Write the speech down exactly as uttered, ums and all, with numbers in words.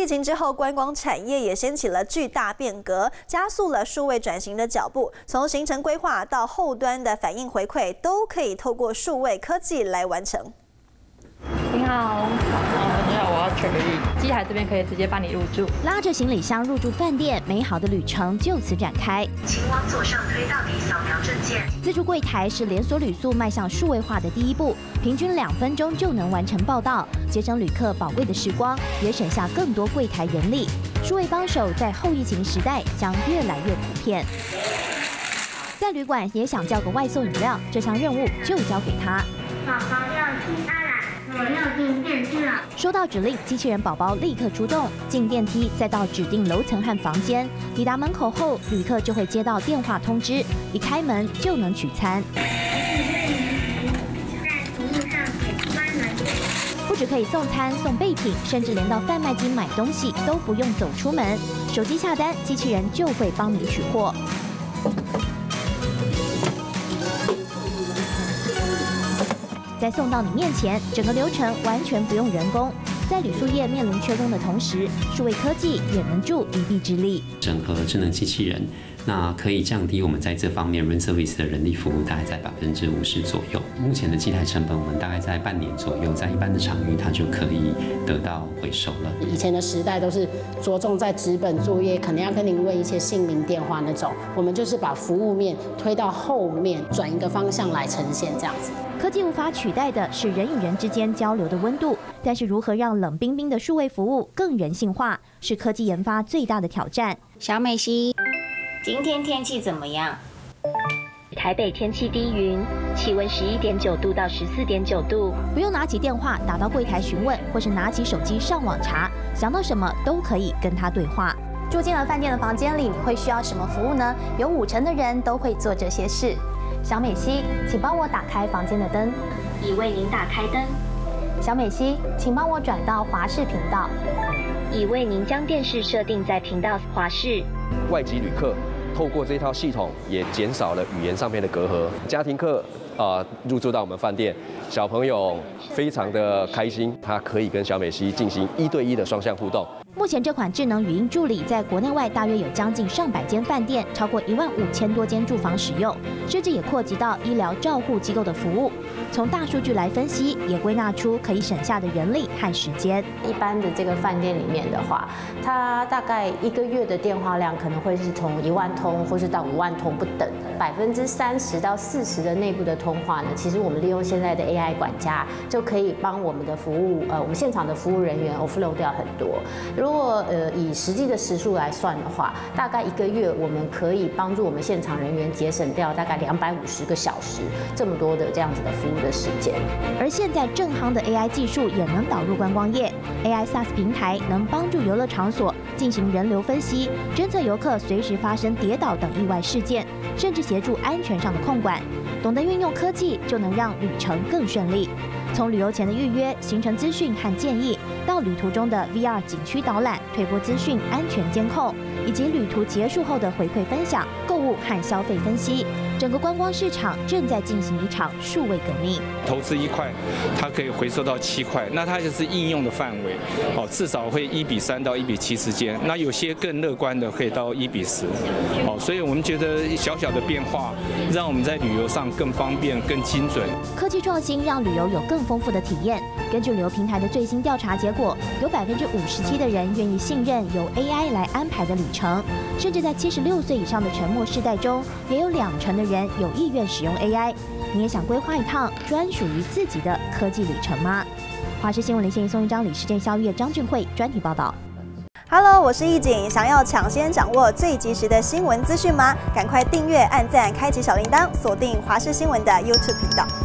疫情之后，观光产业也掀起了巨大变革，加速了数位转型的脚步。从行程规划到后端的反应回馈，都可以透过数位科技来完成。 你好，你好，我要 check in。机台这边可以直接帮你入住， 拉着行李箱入住饭店，美好的旅程就此展开。 请往左上推到底，扫描证件。 自助柜台是连锁旅宿迈向数位化的第一步，平均两分钟就能完成报到，节省旅客宝贵的时光，也省下更多柜台人力。数位帮手在后疫情时代将越来越普遍。在旅馆也想叫个外送饮料，这项任务就交给他。 宝宝要进大来，我要进电梯了。 收到指令，机器人宝宝立刻出动，进电梯，再到指定楼层和房间。抵达门口后，旅客就会接到电话通知，一开门就能取餐。不只可以送餐、送备品，甚至连到贩卖机买东西都不用走出门，手机下单，机器人就会帮你取货。再送到你面前，整个流程完全不用人工。在旅宿业面临缺工的同时，数位科技也能助一臂之力。 整合智能机器人，那可以降低我们在这方面 room service 的人力服务，大概在百分之五十左右。目前的机台成本，我们大概在半年左右，在一般的场域它就可以得到回收了。 以前的时代都是着重在纸本作业，可能要跟您问一些姓名、电话那种，我们就是把服务面推到后面，转一个方向来呈现这样子。 科技无法取代的是人与人之间交流的温度，但是如何让冷冰冰的数位服务更人性化，是科技研发最大的挑战。 小美西，今天天气怎么样？ 台北天气低云，气温十一点九度到十四点九度。 不用拿起电话打到柜台询问，或是拿起手机上网查，想到什么都可以跟他对话。 住进了饭店的房间里，你会需要什么服务呢？有五成的人都会做这些事。小美西，请帮我打开房间的灯。 已为您打开灯。 小美西，请帮我转到华视频道。 已为您将电视设定在频道华视。 外籍旅客透过这套系统，也减少了语言上面的隔阂。家庭客啊、呃、入住到我们饭店，小朋友非常的开心，他可以跟小美西进行一对一的双向互动。 目前这款智能语音助理在国内外大约有将近上百间饭店，超过一万五千多间住房使用，甚至也扩及到医疗照护机构的服务。从大数据来分析，也归纳出可以省下的人力和时间。 一般的这个饭店里面的话，它大概一个月的电话量可能会是从一万通或是到五万通不等，百分之三十到四十的内部的通话呢，其实我们利用现在的 A I 管家就可以帮我们的服务，呃，我们现场的服务人员 offload 掉很多。如果呃以实际的时数来算的话，大概一个月我们可以帮助我们现场人员节省掉大概两百五十个小时这么多的这样子的服务的时间。 而现在正夯的 A I 技术也能导入观光业 ，A I SaaS 平台能帮助游乐场所进行人流分析，侦测游客随时发生跌倒等意外事件，甚至协助安全上的控管。懂得运用科技，就能让旅程更顺利。从旅游前的预约、行程资讯和建议，到旅途中的 V R 景区导览、推播资讯、安全监控，以及旅途结束后的回馈分享、购物和消费分析，整个观光市场正在进行一场数位革命。 投资一块，它可以回收到七块，那它就是应用的范围，哦，至少会一比三到一比七之间。那有些更乐观的可以到一比十，哦，所以我们觉得小小的变化，让我们在旅游上更方便、更精准。 科技创新让旅游有更丰富的体验。根据旅游平台的最新调查结果，有百分之五十七的人愿意信任由 A I 来安排的旅程，甚至在七十六岁以上的沉默世代中，也有两成的人有意愿使用 A I。你也想规划一趟专属于自己的科技旅程吗？华视新闻连线宋一章、李世健、肖月、张俊慧专题报道。 Hello， 我是易景，想要抢先掌握最及时的新闻资讯吗？赶快订阅、按赞、开启小铃铛，锁定华视新闻的 YouTube 频道。